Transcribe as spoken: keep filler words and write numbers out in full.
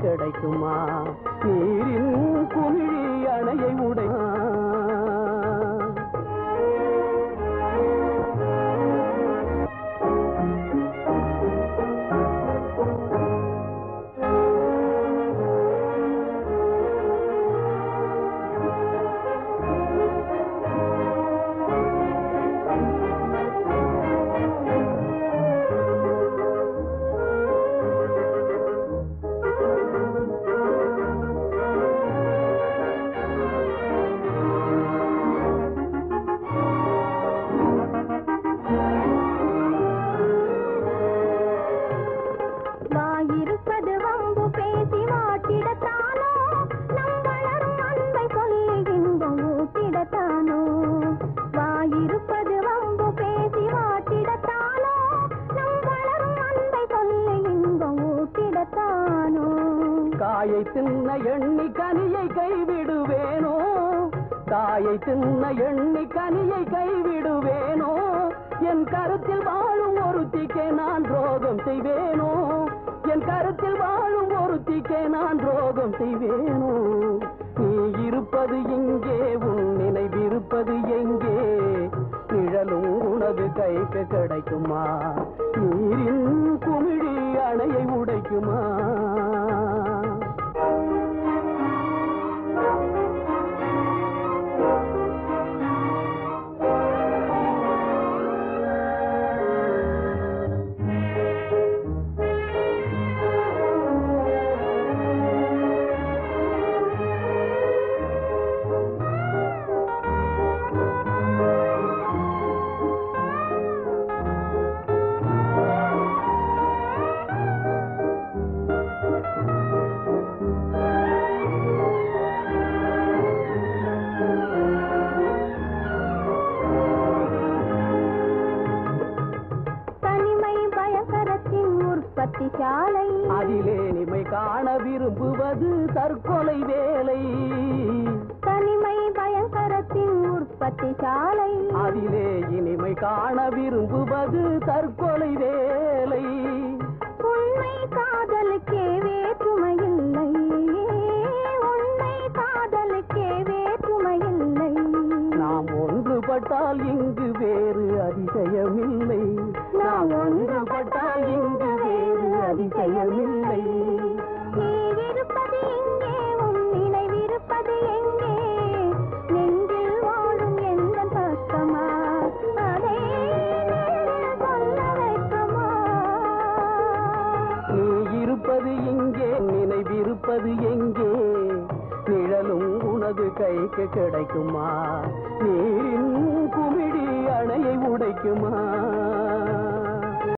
கிடைக்குமா? நீரின் குமிழி அணையை உடை தாயை தின்ன எண்ணி கனியை கைவிடுவேனோ, தாயை தின்ன எண்ணி கனியை கைவிடுவேனோ, என் கருத்தில் வாழும் ஒருத்திக்கே நான் துரோகம் செய்வேனோ, என் கருத்தில் வாழும் ஒருத்திக்கே நான் துரோகம் செய்வேனோ. நீ இருப்பது இங்கே, உன் நினைவிருப்பது எங்கே? நிழலும் உனது கைக்கு கிடைக்குமா? நீரின் குமிழி அணையை உடைக்குமா? அதிலே நிமை காண விரும்புவது தற்கொலை வேலை. தனிமை பயங்கரத்தின் உற்பத்தி சாலை. அதிலே இனிமை காண விரும்புவது தற்கொலை வேலை. உண்மை காதலுக்கே வேற்றுமையில்லை, உண்மை காதலுக்கே வேற்றுமையில்லை. நாம் ஒன்றுபட்டால் இங்கு வேறு அதிசயமில்லை, நாம் ஒன்றுபட்டால் இங்கு வேறு அதிசயமில்லை. நீ இருப்பது இங்கே, உன் நினைவிருப்பது எங்கே? நெஞ்சில் வாழும் எந்த பக்கமா, அதை சொல்ல வைக்கமா? நீ இருப்பது இங்கே, நினைவிருப்பது எங்கே? நிழலும் உனது கைக்கு கிடைக்குமா? நீரின் குமிழி அணையை உடைக்குமா?